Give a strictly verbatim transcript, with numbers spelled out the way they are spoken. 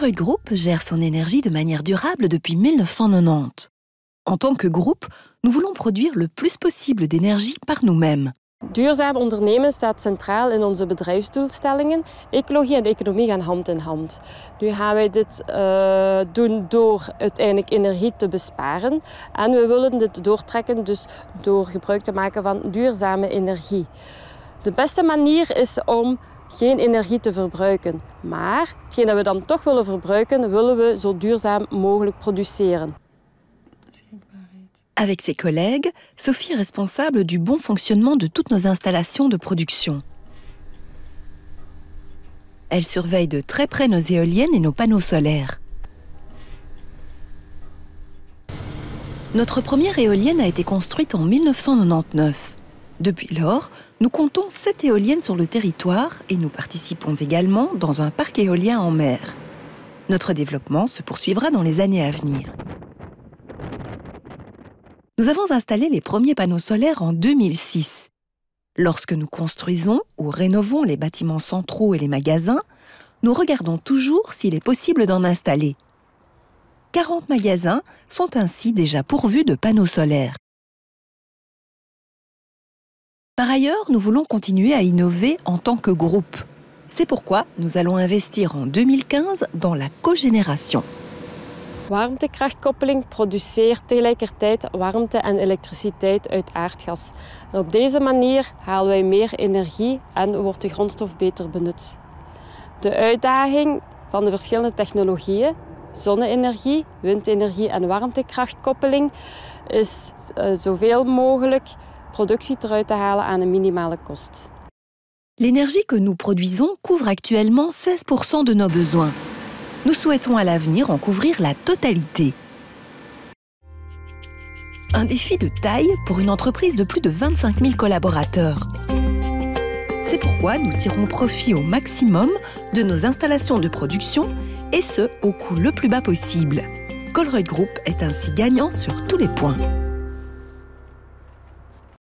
Colruyt Group gère son énergie de manière durable depuis mille neuf cent quatre-vingt-dix. En tant que groupe, nous voulons produire le plus possible d'énergie par nous-mêmes. Duurzaam ondernemen staat centraal in onze bedrijfsdoelstellingen. Ecologie en economie gaan hand in hand. Nu gaan wij dit uh, doen door uiteindelijk energie te besparen. En we willen dit doortrekken dus door gebruik te maken van duurzame energie. De beste manier is om geen energie te verbruiken. Maar hetgeen dat we dan toch willen verbruiken, willen we zo duurzaam mogelijk produceren. Avec ses collègues, Sophie est responsable du bon fonctionnement de toutes nos installations de production. Elle surveille de très près nos éoliennes et nos panneaux solaires. Notre première éolienne a été construite en mille neuf cent quatre-vingt-dix-neuf. Depuis lors, nous comptons sept éoliennes sur le territoire et nous participons également dans un parc éolien en mer. Notre développement se poursuivra dans les années à venir. Nous avons installé les premiers panneaux solaires en deux mille six. Lorsque nous construisons ou rénovons les bâtiments centraux et les magasins, nous regardons toujours s'il est possible d'en installer. quarante magasins sont ainsi déjà pourvus de panneaux solaires. Par ailleurs, nous voulons continuer à innover en tant que groupe. C'est pourquoi nous allons investir en deux mille quinze dans la cogénération. Warmtekrachtkoppeling produceert tegelijkertijd warmte en elektriciteit uit aardgas. En op deze manier halen wij meer energie en wordt de grondstof beter benut. De uitdaging van de verschillende technologieën, zonne-energie, windenergie en warmtekrachtkoppeling, is uh, zoveel mogelijk productie eruit te halen aan een minimale kost. L'énergie que nous produisons couvre actuellement seize pour cent de nos besoins. Nous souhaitons à l'avenir en couvrir la totalité. Un défi de taille pour une entreprise de plus de vingt-cinq mille collaborateurs. C'est pourquoi nous tirons profit au maximum de nos installations de production et ce, au coût le plus bas possible. Colruyt Group est ainsi gagnant sur tous les points.